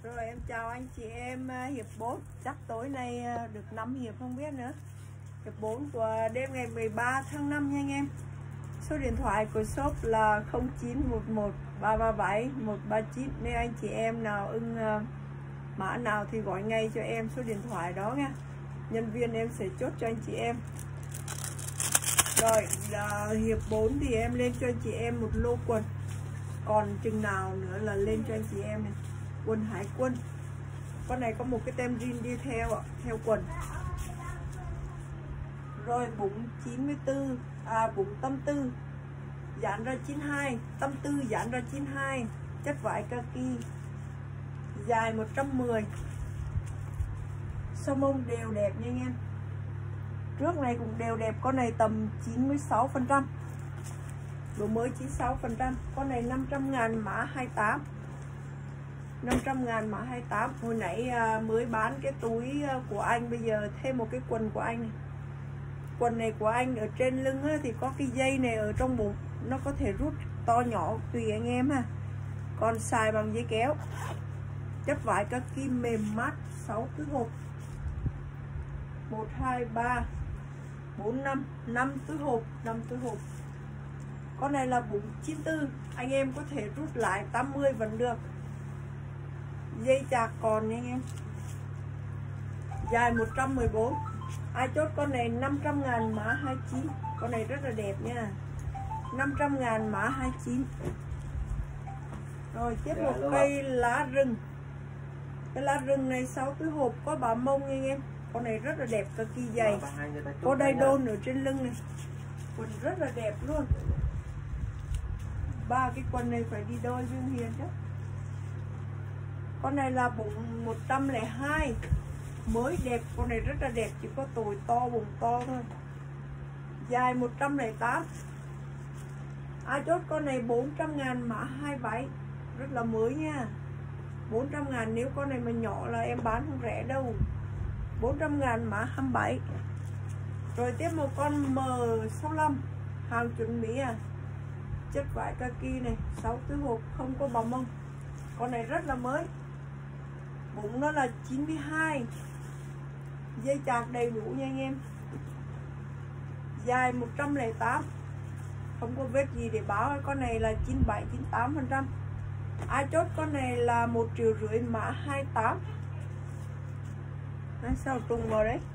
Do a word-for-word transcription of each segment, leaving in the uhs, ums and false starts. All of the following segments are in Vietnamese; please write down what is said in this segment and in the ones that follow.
Rồi em chào anh chị em hiệp bốn. Chắc tối nay được năm hiệp không biết nữa. Hiệp bốn của đêm ngày mười ba tháng năm nha anh em. Số điện thoại của shop là không chín một một ba ba bảy một ba chín. Nếu anh chị em nào ưng mã nào thì gọi ngay cho em số điện thoại đó nha. Nhân viên em sẽ chốt cho anh chị em. Rồi là hiệp bốn thì em lên cho anh chị em một lô quần. Còn chừng nào nữa là lên cho anh chị em này. Quần Hải Quân. Con này có một cái tem zin đi theo ạ, theo quần. Rồi bụng chín mươi tư, à bụng tâm tư, dán ra chín mươi hai, tâm tư dán ra chín mươi hai, chất vải kaki, dài một trăm mười. Sơ mông đều đẹp nha anh em. Trước này cũng đều đẹp, con này tầm chín mươi sáu phần trăm. Độ mới chín mươi sáu phần trăm. Con này năm trăm ngàn mã hai mươi tám. năm trăm ngàn mã hai mươi tám. Hồi nãy à, mới bán cái túi của anh, bây giờ thêm một cái quần của anh này. Quần này của anh ở trên lưng á, thì có cái dây này ở trong bụng, nó có thể rút to nhỏ tùy anh em ha. Còn xài bằng dây kéo. Chất vải kaki mềm mát, sáu túi hộp. một hai ba bốn năm, năm túi hộp, năm túi hộp. Con này là bụng chín mươi tư, anh em có thể rút lại tám mươi vẫn được. Dây chạc còn nha anh em. Dài một trăm mười bốn. Ai chốt con này năm trăm ngàn mã hai mươi chín. Con này rất là đẹp nha. năm trăm ngàn mã hai mươi chín. Rồi tiếp một cây lá rừng. Cái lá rừng này sáu túi hộp, có bả mông nha anh em. Con này rất là đẹp, cực kỳ dày. Có đai đôn ở trên lưng này. Quần rất là đẹp luôn. Ba cái quần này phải đi đôi với Hiền chứ. Con này là bụng một trăm lẻ hai. Mới đẹp, con này rất là đẹp, chỉ có tồi to, bụng to thôi. Dài một trăm lẻ tám. Ai chốt con này bốn trăm ngàn mã hai mươi bảy. Rất là mới nha. bốn trăm ngàn, nếu con này mà nhỏ là em bán không rẻ đâu. bốn trăm ngàn mã hai mươi bảy. Rồi tiếp một con M sáu mươi lăm. Hàng chuẩn Mỹ à. Chất vải kaki này, sáu túi hộp, không có bóng mông. Con này rất là mới. Bụng nó là chín mươi hai. Dây chạc đầy đủ nha anh em. Dài một trăm lẻ tám. Không có vết gì để báo. Con này là chín mươi bảy, chín mươi tám phần trăm. Ai chốt con này là một triệu rưỡi mã hai mươi tám. Đấy, sao trùng vào đấy.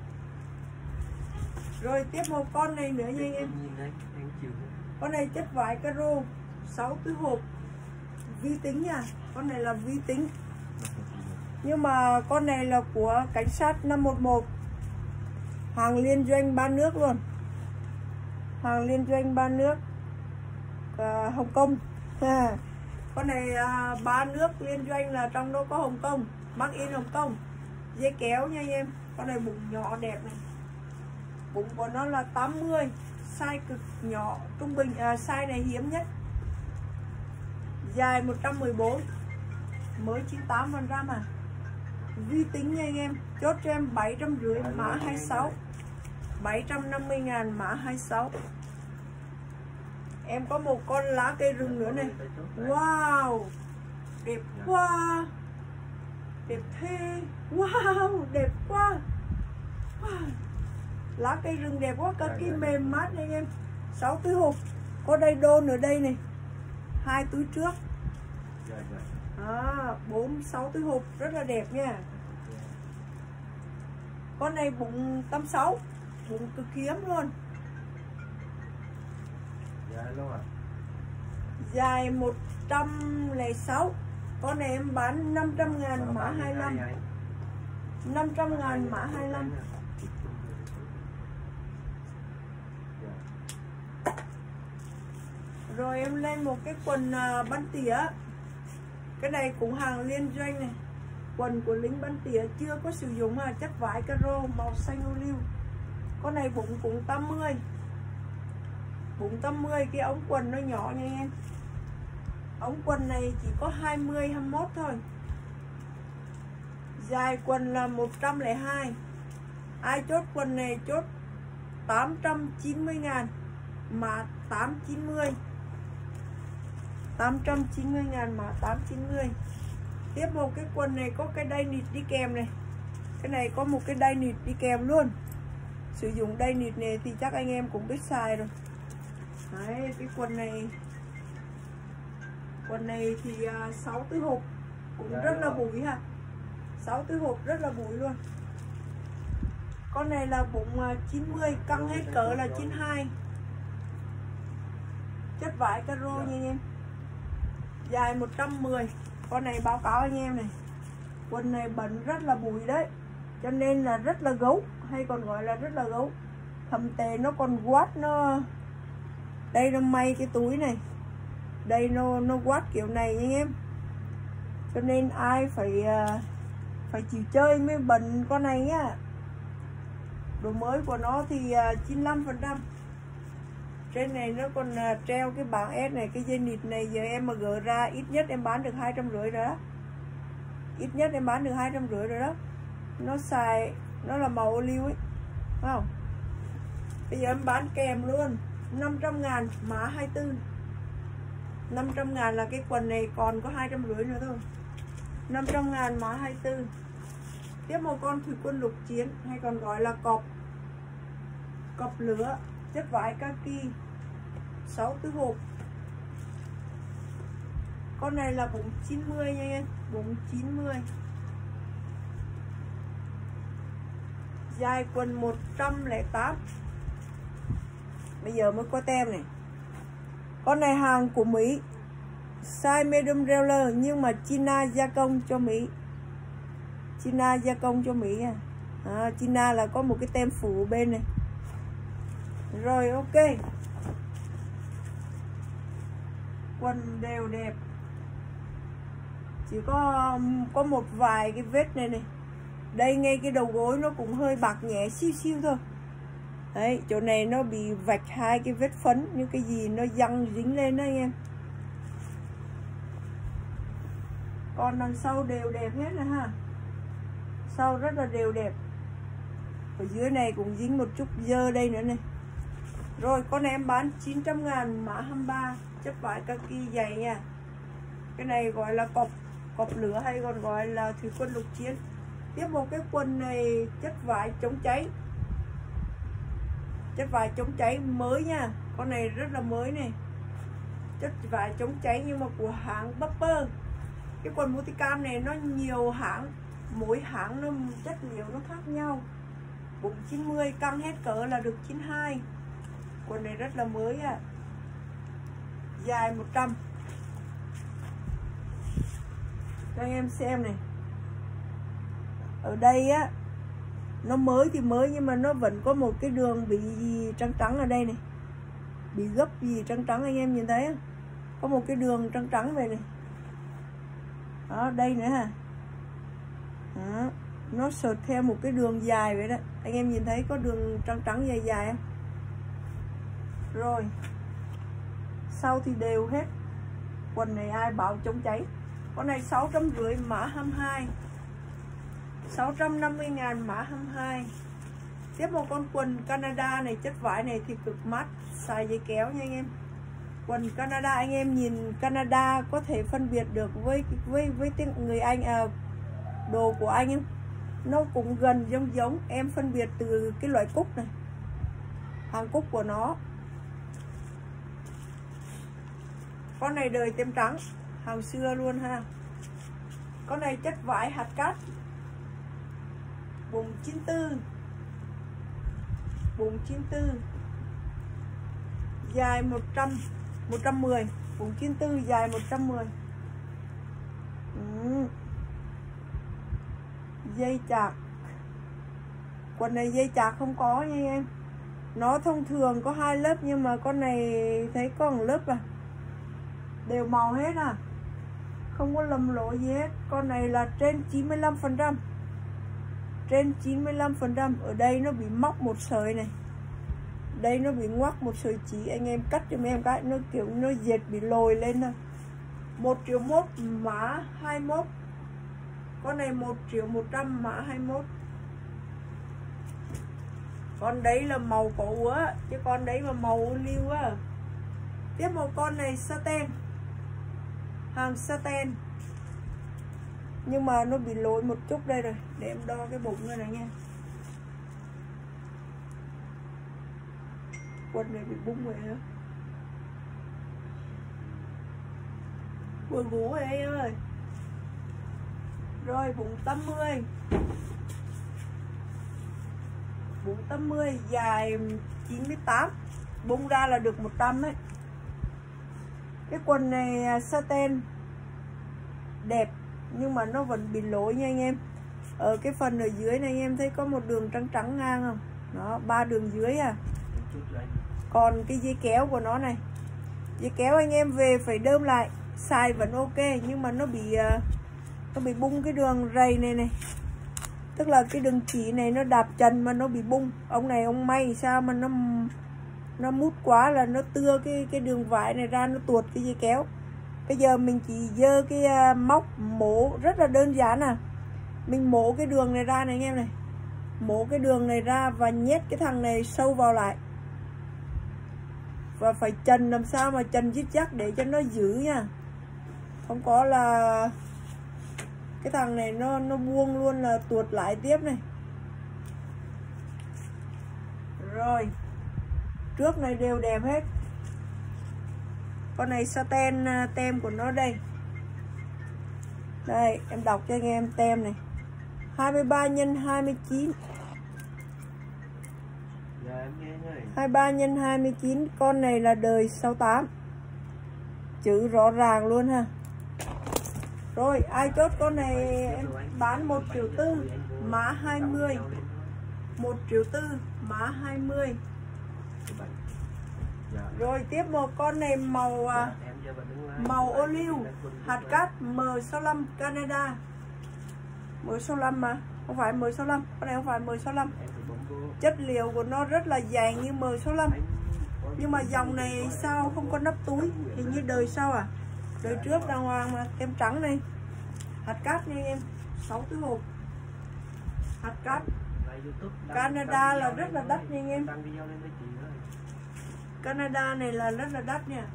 Rồi tiếp một con này nữa nha anh em. Con này chất vải caro, sáu túi hộp, vi tính nha. Con này là vi tính. Nhưng mà con này là của cảnh sát năm một một. Hàng liên doanh ba nước luôn. Hàng liên doanh ba nước à, Hồng Kông à. Con này à, ba nước liên doanh là trong đó có Hồng Kông, made in Hồng Kông. Dây kéo nha anh em. Con này bụng nhỏ đẹp này. Bụng của nó là tám mươi. Size cực nhỏ, trung bình, à, size này hiếm nhất. Dài một trăm mười bốn. Mới chín mươi tám phần trăm à. Vi tính nha anh em. Chốt cho em bảy trăm rưỡi mã hai mươi sáu. bảy trăm năm mươi ngàn mã hai mươi sáu. Em có một con lá cây rừng nữa này. Wow, đẹp quá. Đẹp thế. Wow, đẹp quá. Wow. Lá cây rừng đẹp quá, kaki mềm mát nha anh em. sáu túi hộp. Có đai đôn ở đây này. Hai túi trước. À, bốn, sáu túi hộp rất là đẹp nha. Con này bụng tám mươi sáu. Bụng cực hiếm luôn. Dài một trăm lẻ sáu. Con này em bán năm trăm ngàn mã hai mươi lăm. năm trăm ngàn mã hai mươi lăm. Rồi em lên một cái quần uh, bắn tỉa. Cái này cũng hàng liên doanh này. Quần của lính bắn tỉa chưa có sử dụng mà chất vải caro màu xanh ô liu. Con này bụng cũng tám mươi. Bụng tám mươi, cái ống quần nó nhỏ nha anh em. Ống quần này chỉ có hai mươi, hai mươi mốt thôi. Dài quần là một trăm lẻ hai. Ai chốt quần này chốt tám trăm chín mươi ngàn mã tám chín mươi. tám trăm chín mươi ngàn mã tám chín mươi. Tiếp một cái quần này có cái đai nịt đi kèm này. Cái này có một cái đai nịt đi kèm luôn. Sử dụng đai nịt này thì chắc anh em cũng biết xài rồi. Đấy, cái quần này Quần này thì uh, sáu túi hộp cũng rất là bụi ha. sáu túi hộp rất là bụi luôn. Con này là bụng uh, chín mươi, căng hết cỡ là chín mươi hai. Chất vải caro nha anh em. Dài một trăm mười. Con này báo cáo anh em này, quần này bẩn rất là bụi đấy, cho nên là rất là gấu, hay còn gọi là rất là gấu. Thầm tề nó còn quát, nó đây nó may cái túi này, đây nó nó quát kiểu này anh em, cho nên ai phải phải chịu chơi mới bẩn con này nhá. Độ mới của nó thì chín mươi lăm phần trăm. Trên này nó còn treo cái bảng S này, cái dây nịt này giờ em mà gỡ ra ít nhất em bán được hai trăm rưỡi rồi đó. Ít nhất em bán được hai trăm rưỡi rồi đó. Nó xài, nó là màu ô liu ấy, phải không? Bây giờ em bán kèm luôn năm trăm ngàn, mã hai mươi tư. năm trăm ngàn là cái quần này còn có hai trăm rưỡi nữa thôi. năm trăm ngàn mã hai mươi tư. Tiếp một con thủy quân lục chiến, hay còn gọi là cọp Cọp lửa, chất vải kaki, sáu túi hộp. Con này là bụng chín mươi nha em, bụng chín mươi. Dài quần một trăm lẻ tám. Bây giờ mới có tem này. Con này hàng của Mỹ, size medium roller nhưng mà China gia công cho Mỹ. China gia công cho Mỹ à. À, China là có một cái tem phủ bên này. Rồi ok. Quần đều đẹp. Chỉ có có một vài cái vết này này. Đây ngay cái đầu gối nó cũng hơi bạc nhẹ xíu xíu thôi. Đấy, chỗ này nó bị vạch hai cái vết phấn, như cái gì nó văng dính lên đó anh em. Còn đằng sau đều đẹp hết rồi ha. Sau rất là đều đẹp. Ở dưới này cũng dính một chút dơ đây nữa này. Rồi con này em bán chín trăm ngàn, mã hai mươi ba, chất vải kaki dày nha. Cái này gọi là cọp cọp lửa, hay còn gọi là thủy quân lục chiến. Tiếp một cái quần này chất vải chống cháy. Chất vải chống cháy mới nha. Con này rất là mới này. Chất vải chống cháy nhưng mà của hãng Bupper. Cái quần multicam này nó nhiều hãng, mỗi hãng nó chất liệu nó khác nhau. Bụng chín mươi, căng hết cỡ là được chín mươi hai. Quần này rất là mới à. Dài một trăm. Cho anh em xem này. Ở đây á, nó mới thì mới nhưng mà nó vẫn có một cái đường bị gì trắng trắng ở đây này. Bị gấp gì trắng trắng, anh em nhìn thấy không? Có một cái đường trắng trắng này này. Đó, đây nữa hả? Đó, nó sượt theo một cái đường dài vậy đó. Anh em nhìn thấy có đường trắng trắng dài dài không? Rồi. Sau thì đều hết. Quần này ai bảo chống cháy. Con này sáu trăm rưỡi, mã hai mươi hai. sáu trăm năm mươi ngàn, mã hai mươi hai. Tiếp một con quần Canada này, chất vải này thì cực mát, xài dây kéo nha anh em. Quần Canada, anh em nhìn Canada có thể phân biệt được với với với tiếng người Anh, à, đồ của anh em nó cũng gần giống giống. Em phân biệt từ cái loại cúc này, hàng cúc của nó. Con này đời tem trắng, hàng xưa luôn ha. Con này chất vải hạt cát, bụng chín mươi tư, bụng chín mươi tư, dài một trăm, một trăm mười, bụng chín mươi tư, dài một trăm mười. Ừ. Dây chạc. Quần này dây chạc không có nha em. Nó thông thường có hai lớp nhưng mà con này thấy có một lớp à. Đều màu hết à. Không có lầm lỗi gì hết. Con này là trên chín mươi lăm phần trăm. Trên chín mươi lăm phần trăm. Ở đây nó bị móc một sợi này. Đây nó bị ngoắc một sợi chỉ. Anh em cắt cho em cái, nó kiểu nó dệt bị lồi lên thôi. Một triệu mốt, mã hai mươi mốt. Con này một triệu một trăm, mã hai mươi mốt. Con đấy là màu cổ úa, chứ con đấy mà màu ô liu á. Tiếp một con này satin, hàng satin, nhưng mà nó bị lỗi một chút đây rồi. Để em đo cái bụng này, này nha. Quần này bị bung vậy hả? Buồn ngủ rồi em ơi. Rồi bụng tám mươi, bụng tám mươi, dài chín mươi tám, bung ra là được một trăm đấy. Cái quần này satin đẹp nhưng mà nó vẫn bị lỗi nha anh em. Ở cái phần ở dưới này anh em thấy có một đường trắng trắng ngang không? Đó, ba đường dưới à. Còn cái dây kéo của nó này, dây kéo anh em về phải đơm lại, xài vẫn ok nhưng mà nó bị nó bị bung cái đường rầy này này, tức là cái đường chỉ này nó đạp trần mà nó bị bung. Ông này ông may sao mà nó nó mút quá là nó tưa cái cái đường vải này ra, nó tuột cái dây kéo. Bây giờ mình chỉ dơ cái uh, móc mổ rất là đơn giản à. Mình mổ cái đường này ra này anh em này, mổ cái đường này ra và nhét cái thằng này sâu vào lại. Và phải trần làm sao mà trần chít chắc để cho nó giữ nha. Không có là cái thằng này nó nó buông luôn là tuột lại tiếp này. Rồi trước này đều đẹp hết. Con này satin tem của nó đây. Đây em đọc cho anh em tem này, hai mươi ba nhân hai mươi chín, hai mươi ba nhân hai mươi chín. Con này là đời sáu tám, chữ rõ ràng luôn ha. Rồi ai chốt con này em bán một triệu tư, mã hai mươi, một triệu tư mã hai mươi. Rồi tiếp một con này màu màu ô liu, hạt cát M sáu lăm Canada. M sáu lăm mà, không phải M sáu lăm, con này không phải M sáu lăm. Chất liệu của nó rất là dày như M sáu lăm. Nhưng mà dòng này sao không có nắp túi, hình như đời sau à. Đời trước đàng hoàng mà, kem trắng này. Hạt cát nha em, sáu cái hộp. Hạt cát Canada là rất là đắt nha anh em. Canada này là rất là đắt nha.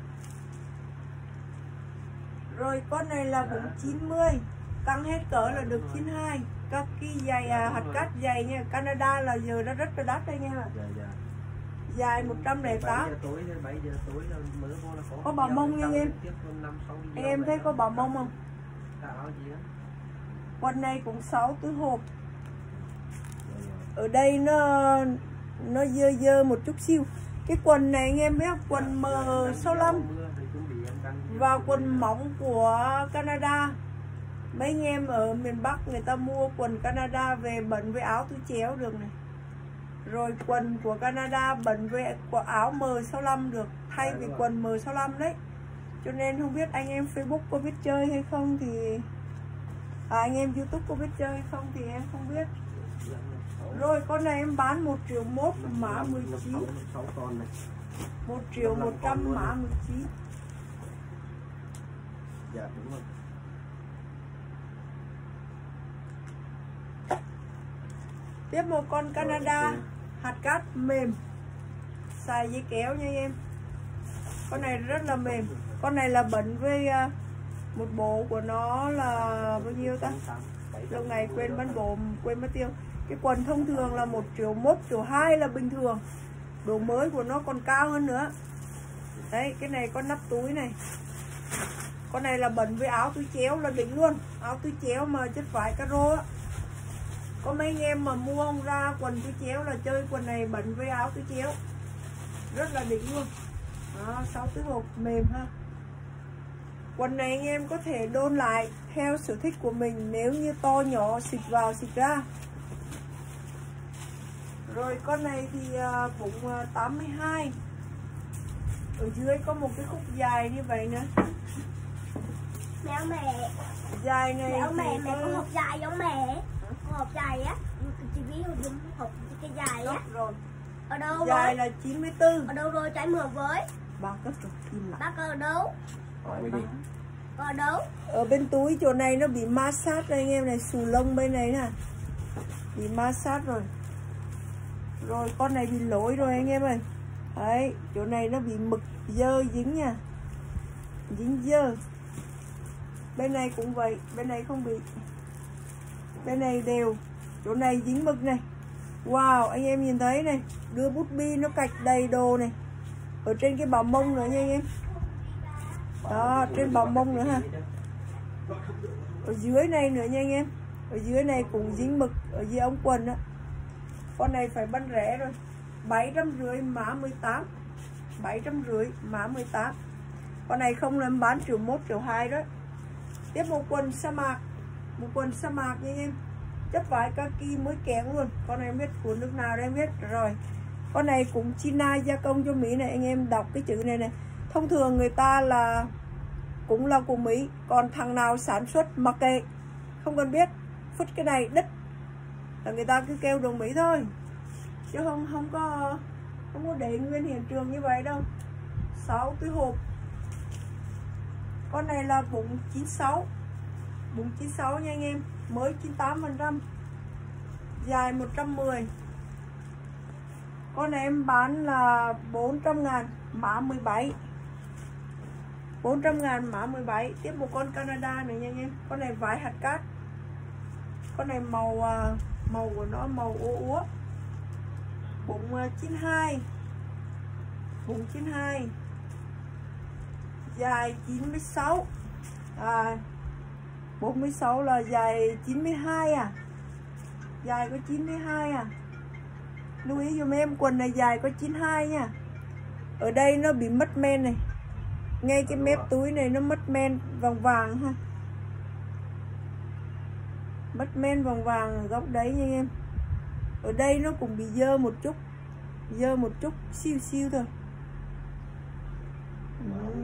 Rồi con này là bụng chín mươi, căng hết cỡ là được chín mươi hai. Các cái giày à, hạt cát dày nha. Canada là giờ nó rất là đắt đây nha. Dài một trăm lẻ tám. Có bảo mông nha em. Em thấy có bảo mông không? Quần này cũng sáu túi hộp. Ở đây nó nó dơ dơ một chút xíu. Cái quần này anh em biết không? Quần M sáu lăm và quần mỏng của Canada. Mấy anh em ở miền Bắc người ta mua quần Canada về bận với áo túi chéo được này. Rồi quần của Canada bận với áo M sáu lăm được, thay vì quần M sáu lăm đấy. Cho nên không biết anh em Facebook có biết chơi hay không thì à, anh em YouTube có biết chơi hay không thì em không biết. Rồi con này em bán một triệu mốt mã mười chín, một triệu một trăm mã mười chín. Dạ đúng rồi. Tiếp một con Canada hạt cát mềm, xài dây kéo nha em. Con này rất là mềm. Con này là bẩn với uh, một bộ của nó là bao nhiêu ta? Lâu ngày quên bán bộ, quên mất tiêu. Cái quần thông thường là một triệu một, triệu hai là bình thường. Độ mới của nó còn cao hơn nữa. Đấy, cái này có nắp túi này. Con này là bẩn với áo túi chéo là đỉnh luôn. Áo túi chéo mà chất vải caro á. Có mấy anh em mà mua không ra quần túi chéo là chơi quần này bẩn với áo túi chéo. Rất là đỉnh luôn. Đó, sáu túi hộp mềm ha. Quần này anh em có thể đôn lại theo sở thích của mình, nếu như to nhỏ xịt vào xịt ra. Rồi con này thì cũng tám mươi hai. Ở dưới có một cái khúc dài như vậy nữa. Mẹ mẹ Dài này mẹ mẹ mẹ có... có hộp dài giống mẹ. Có hộp dài á, chị ví dụ hộp cái dài á. Rồi. Ở đâu dài rồi? là chín mươi tư. Ở đâu rồi trái mượn với? Ba cấp rồi, im lặng. Bác ở đâu? Ở đâu? Ở bên túi chỗ này nó bị ma sát đây anh em này, xù lông bên này nè. Bị ma sát rồi. Rồi con này bị lỗi rồi anh em ơi. Đấy, chỗ này nó bị mực dơ dính nha. Dính dơ. Bên này cũng vậy, bên này không bị. Bên này đều, chỗ này dính mực này. Wow, anh em nhìn thấy này, đưa bút bi nó cạch đầy đồ này. Ở trên cái bào mông nữa nha anh em. Đó, trên bào mông nữa ha. Ở dưới này nữa nha anh em. Ở dưới này cũng dính mực ở dưới ống quần đó. Con này phải bán rẻ rồi, bảy trăm rưỡi mã mười tám. bảy trăm rưỡi mã mười tám. Con này không là em bán triệu một triệu hai đó. Tiếp một quần sa mạc. Một quần sa mạc nha anh em. Chất vải kaki mới kén luôn. Con này em biết của nước nào đây em biết rồi. Con này cũng China gia công cho Mỹ này, anh em đọc cái chữ này này. Thông thường người ta là cũng là của Mỹ, còn thằng nào sản xuất mặc kệ, không cần biết, phứt cái này đứt là người ta cứ kêu đồ Mỹ thôi, chứ không không có không có để nguyên hiện trường như vậy đâu. Sáu cái hộp. Con này là bụng chín sáu, bụng chín sáu nha anh em, mới chín mươi tám phần trăm, dài một trăm mười. Con này em bán là bốn trăm ngàn mã mười bảy. bốn trăm ngàn mã mười bảy. Tiếp một con Canada nữa nha anh em. Con này vải hạt cát. Con này màu màu của nó màu úa úa. Bụng chín mươi hai. Bụng chín mươi hai. Dài chín mươi sáu. À, bốn mươi sáu là dài chín mươi hai à. Dài có chín mươi hai à. Lưu ý dùm em, quần này dài có chín mươi hai nha. Ở đây nó bị mất men này. Ngay cái mép túi này nó mất men vàng vàng ha. Mất men vàng vàng ở góc đấy nha anh em. Ở đây nó cũng bị dơ một chút. Dơ một chút siêu siêu thôi. Ừ.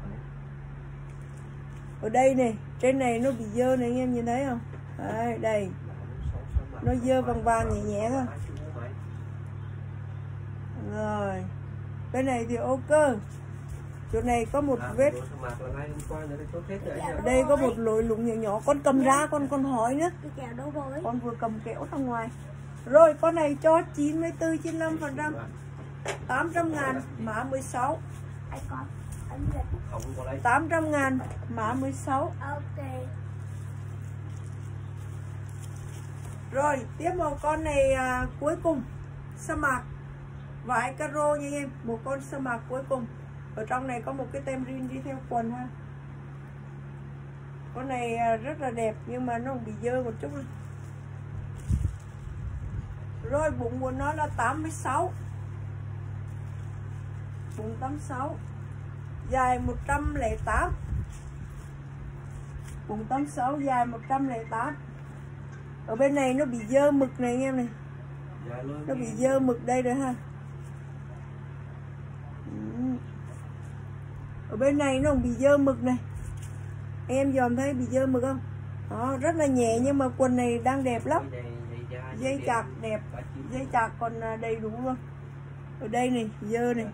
Ở đây này, trên này nó bị dơ này anh em nhìn thấy không? Đấy, đây. Nó dơ vàng vàng nhẹ nhẹ thôi. Rồi. Bên này thì ok. Chỗ này có một à, vết. Ở đây có một lỗ lủng nhỏ nhỏ. Con cầm ra con con hỏi nữa. Con vừa cầm kéo ra ngoài. Rồi con này cho chín mươi tư chín mươi lăm phần trăm, tám trăm ngàn mã mười sáu. Tám trăm ngàn mã mười sáu. Rồi tiếp một con này à, cuối cùng. Sa mạc vải caro nha em. Một con sa mạc cuối cùng. Ở trong này có một cái tem rin đi theo quần ha. Con này rất là đẹp nhưng mà nó bị dơ một chút. Rồi bụng của nó là tám mươi sáu. Bụng tám mươi sáu. Dài một trăm lẻ tám. Bụng tám mươi sáu dài một trăm lẻ tám. Ở bên này nó bị dơ mực này anh em này. Nó bị dơ mực đây rồi ha. Ở bên này nó bị dơ mực này. Em dòm thấy bị dơ mực không? Đó, rất là nhẹ nhưng mà quần này đang đẹp lắm. Dây chặt đẹp. Dây chặt còn đầy đủ luôn. Ở đây này, dơ này.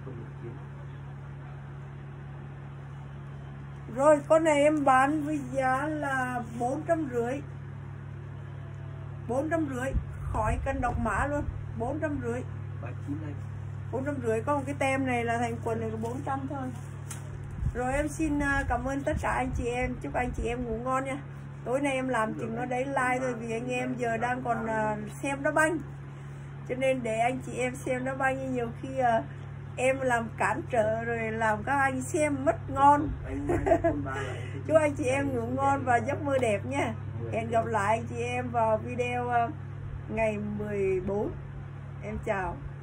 Rồi, con này em bán với giá là bốn trăm rưỡi. bốn trăm rưỡi. Khỏi cân độc mã luôn. bốn trăm rưỡi. bốn trăm rưỡi. Có một cái tem này là thành quần này có bốn trăm thôi. Rồi em xin cảm ơn tất cả anh chị em. Chúc anh chị em ngủ ngon nha. Tối nay em làm chừng nó đấy like thôi. Vì anh em giờ đang còn xem đá banh. Cho nên để anh chị em xem đá banh. Nhiều khi em làm cản trở rồi làm các anh xem mất ngon. Chúc anh chị em ngủ ngon và giấc mơ đẹp nha. Hẹn gặp lại anh chị em vào video ngày mười bốn. Em chào.